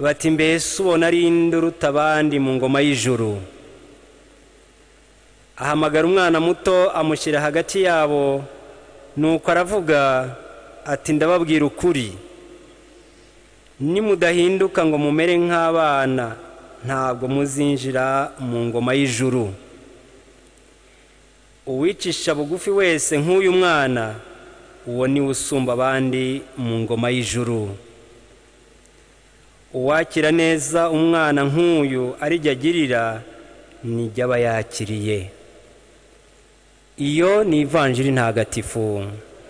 bati mbese ubona ari nde uruta abandi mu ngoma y'ijuru? Ahamagara umwana muto amushyira hagati yabo, nuko aravuga ati ndababwira ukuri, nimudahinduka ngo mumere nk'abana ntabwo muzinjira mu ngoma y'ijuru. Uwicisha bugufi wese nk'uyu mwana, uwo ni usumba abandi mu ngoma y'ijuru. Uwakira neza umwana nk'uyu arijya agirira, nijya aba yakiriye. Iyo ni ivanjiri ntagatifu.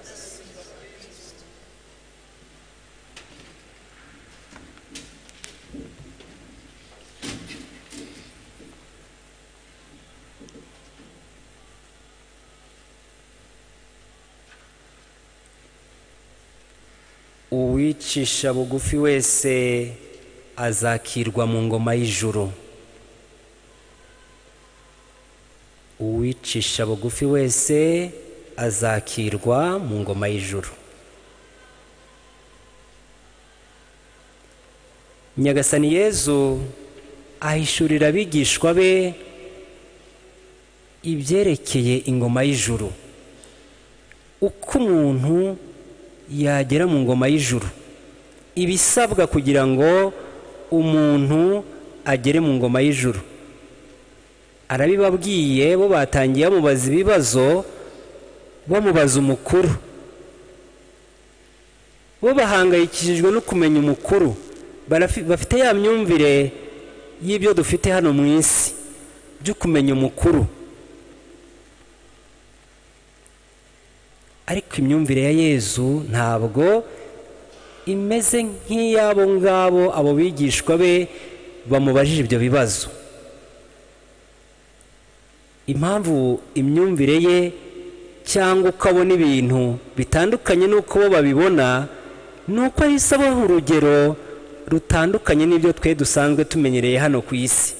Uwicisha bugufi wese azakirwa mu ngoma y'ijuru. Uwicisha bugufi wese azakirwa mu ngoma y'ijuru. Nyagasani Yezu ahishurira abigishwa be ibyerekeye ingoma y'ijuru, uko umuntu yagera mu ngoma y'ijuru, ibisabwa kugira ngo umuntu agere mu ngoma y'ijuru. Arabibabwiye, bo batangiye bamubaza ibibazo, bamubaza umukuru. Bo bahangayikishijwe no kumenya umukuru, bafite ya myumvire y'ibyo dufite hano mu isi byo kumenya umukuru. Ariko imyumvire ya Yezu ntabwo imeze nk'iyabo ngabo, abo bigishwa be bamubajije ibyo bibazo. Impamvu imyumvire ye cyangwa ukabona ibintu bitandukanye n'uko bo babibona, nuko ahise abaha urugero rutandukanye n'ibyo twe dusanzwe tumenyereye hano ku isi.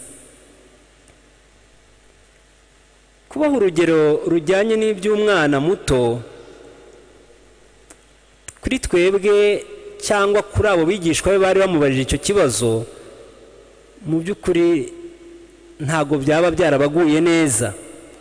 Kubaha urugero rujyanye n'iby'umwana muto, kuri twebwe cyangwa kuri abo bigishwa be bari bamubajije icyo kibazo, mu by'ukuri ntabwo byaba byarabaguye neza.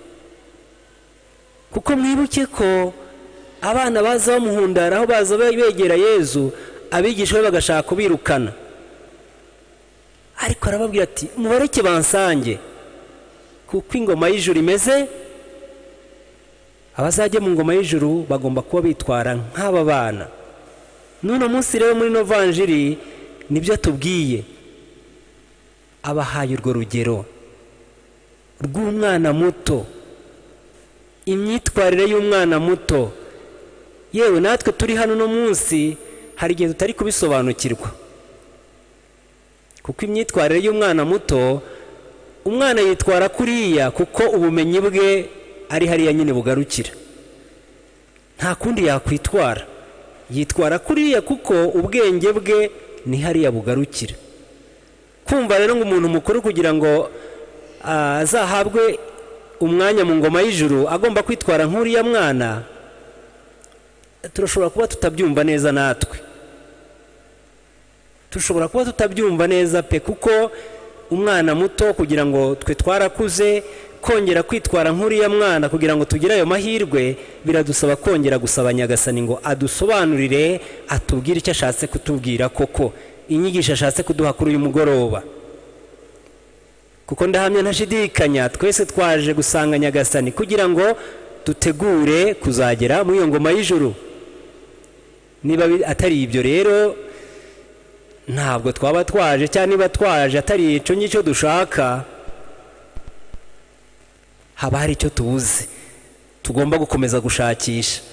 Kuko mwibuke ko abana baza bamuhundaraho, baza begera Yezu, abigishwa be bagashaka kubirukana. Ariko arababwira ati mubareke bansange, kuko ingoma y'ijuru imeze, abazajya mu ngoma y'ijuru bagomba kuba bitwara nk'aba bana. None munsi rero muri no vanjiri nibyo atubwiye, abahaye urwo rugero rw'umwana muto, imyitwarire y'umwana muto. Yewe natwe turi hano no munsi hari igihe tutari kubisobanukirwa, kuko imyitwarire y'umwana muto, umwana yitwara kuriya kuko ubumenyi bwe ari hariya nyine bugarukira, nta kundi yakwitwara. Yitwara kuriya kuko ubwenge bwe ni hariya bugarukira. Kumva rero ngo umuntu mukuru kugira ngo azahabwe umwanya mu ngoma y'ijuru agomba kwitwara nk'uriya mwana, turashobora kuba tutabyumva neza. Natwe turashobora kuba tutabyumva neza pe, kuko umwana muto kugira ngo twe twarakuze, kongera kwitwara nk'uriya mwana kugira ngo tugire ayo mahirwe, biradusaba kongera gusaba Nyagasani ngo adusobanurire, atubwire icyo ashatse kutubwira koko, inyigisho ashatse kuduha kuri uyu mugoroba. Kuko ndahamya ntashidikanya twese twaje gusanga Nyagasani kugira ngo dutegure kuzagera muri iyo ngoma y'ijuru. Niba atari ibyo rero ntabwo twaba twaje, cyangwa niba twaje atari icyo ngicyo dushaka, haba hari icyo tubuze tugomba gukomeza gushakisha.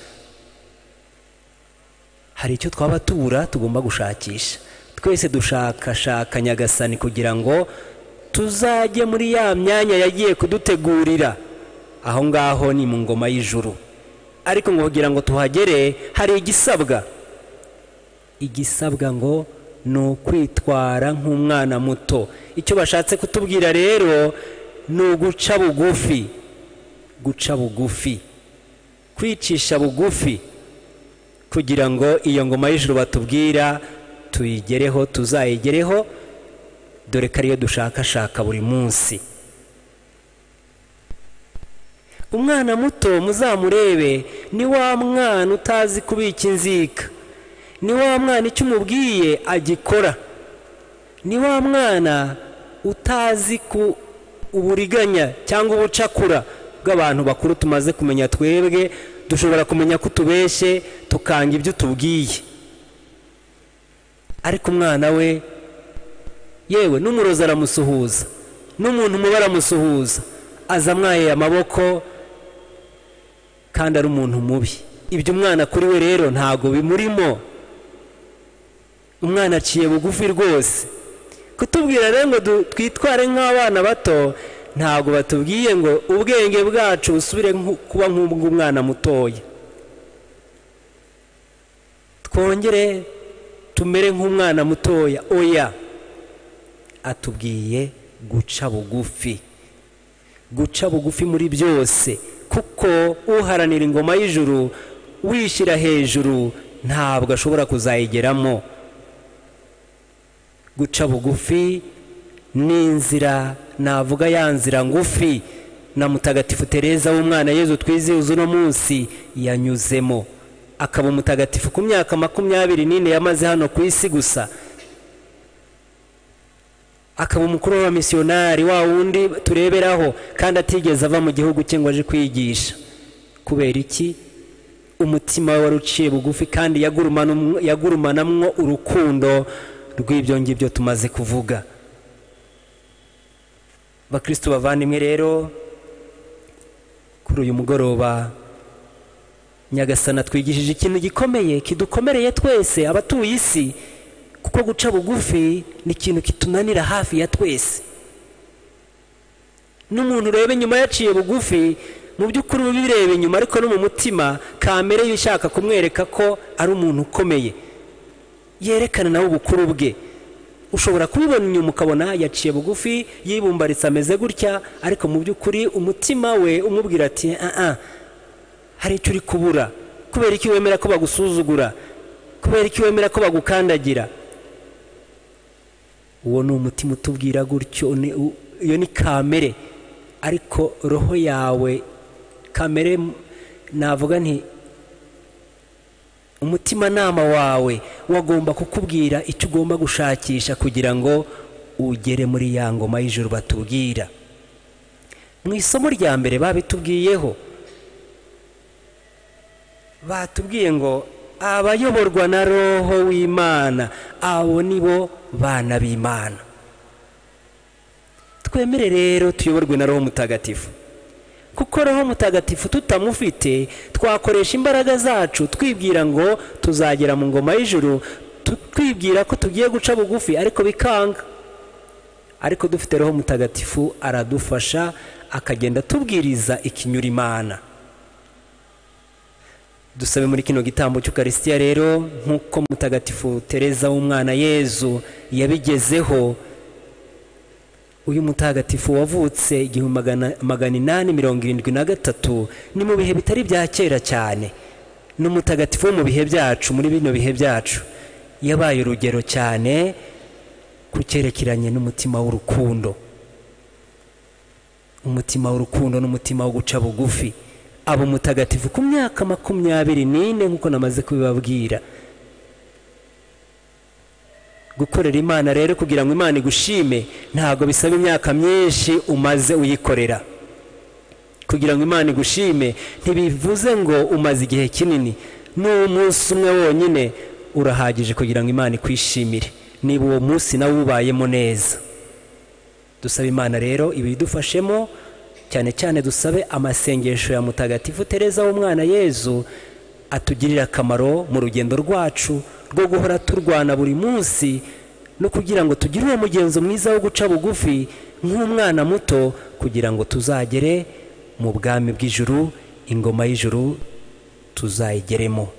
Hari icyo twaba tubura tugomba gushakisha. Twese dushakashaka Nyagasani kugira ngo tuzajye muri ya myanya yagiye kudutegurira, aho ngaho ni mu ngoma y'ijuru. Ariko ngo kugira ngo tuhagere hari igisabwa ngo ni ukwitwara nk'umwana muto. Icyo bashatse kutubwira rero ni uguca bugufi, kwicisha bugufi, kugira ngo iyo ngoma y'ijuru batubwira tuyigereho, tuzayigereho, dore ko ariyo dushakashaka buri munsi. Umwana muto muzamurebe, ni wa mwana utazi kubika inzika, ni wa mwana icyo umubwiye agikora, ni wa mwana utazi ku uburiganya cyangwa ubucakura bw'abantu bakuru tumaze kumenya. Twebwe dushobora kumenya ko tubeshye tukanga ibyo tubwiye, ariko umwana we yewe n'umurozi aramusuhuza, n'umuntu mubi aramusuhuza, aza amwaye amaboko kandi ari umuntu mubi. Ibyo umwana kuri we rero ntago bimurimo. Umwana aciye bugufi rwose. Kutubwira rero ngo twitware nk'abana bato, ntago batubwiye ngo ubwenge bwacu busubire kuba nk'ubw'umwana mutoya, twongere tumere nk'umwana mutoya. Oya, atubwiye guca bugufi, guca bugufi muri byose, kuko uharanira ingoma y'ijuru wishyira hejuru ntabwo ashobora kuzayigeramo. Guca bugufi ni inzira, navuga ya nzira ngufi na Mutagatifu Tereza w'umwana Yezu twizihiza uno munsi yanyuzemo, akaba umutagatifu ku myaka 24 yamaze hano ku isi gusa. Akaba umukuru w'abamisiyonari, wa wundi tureberaho, kandi atigeze ava mu gihugu cye ngo aje kwigisha. Kubera iki? Umutima we waruciye bugufi kandi yagurumanamwo urukundo rw'ibyo ngibyo tumaze kuvuga. Bakristo bavandimwe rero, kuri uyu mugoroba Nyagasana twigishije ikintu gikomeye kidukomereye twese abatuye isi, kuko guca bugufi ni ikintu kitunanira hafi ya twese. N'umuntu urebe nyuma yaciye bugufi, mu by'ukuri ubirebe inyuma, ariko no mu mutima kamere yishaka kumwereka ko ari umuntu ukomeye, yerekana nawe ubukuru bwe. Ushobora kubibona inyuma ukabona yaciye bugufi, yibumbaritse ameze gutya, ariko mu by'ukuri umutima we umubwira ati hari icyo uri kubura. Kubera iki wemera ko bagusuzugura? Kubera iki wemera ko bagukandagira? Uwo ni umutima utubwira gutyo, iyo ni kamere. Ariko roho yawe, kamere navuga nti umutima nama wawe wagomba kukubwira icyo ugomba gushakisha kugira ngo ugere muri ya ngoma y'ijuru batubwira. Mu isomo rya mbere babitubwiyeho, batubwiye ngo abayoborwa na roho w'Imana abo nibo bana b'Imana. Twemere rero tuyoborwe na roho mutagatifu, kuko roho mutagatifu tutamufite twakoresha imbaraga zacu twibwira ngo tuzagera mu ngoma y'ijuru, twibwira ko tugiye guca bugufi ariko bikanga. Ariko dufite roho mutagatifu aradufasha, akagenda tubwiriza ikinyura Imana. Dusabe muri kino gitambo cy'Ukaristiya rero, nk'uko Mutagatifu Tereza w'umwana Yezu yabigezeho. Uyu mutagatifu wavutse 1873, ni mu bihe bitari bya kera cyane. N'umutagatifu wo mu bihe byacu, muri bino bihe byacu, yabaye urugero cyane ku cyerekeranye n'umutima w'urukundo. Umutima w'urukundo n'umutima wo guca bugufi. Abo mutagatifu ku myaka 24 nk'uko namaze kubibabwira. Gukorera Imana rero kugira ngo Imana igushime ntago bisaba imyaka myinshi umaze uyikorera. Kugira ngo Imana igushime ntibivuze ngo umaze igihe kinini, n'umunsi umwe wonyine urahagije kugira ngo Imana ikwishimire, niba uwo munsi nawe ubayemo neza. Dusaba Imana rero ibidufashemo, cyane cyane dusabe amasengesho ya Mutagatifu Tereza w'umwana Yezu atugirira akamaro mu rugendo rwacu rwo guhora turwana buri munsi, no kugira ngo tugire uwo mugenzo mwiza wo guca bugufi nk'umwana muto, kugira ngo tuzagere mu bwami bw'ijuru, ingoma y'ijuru tuzayigeremo.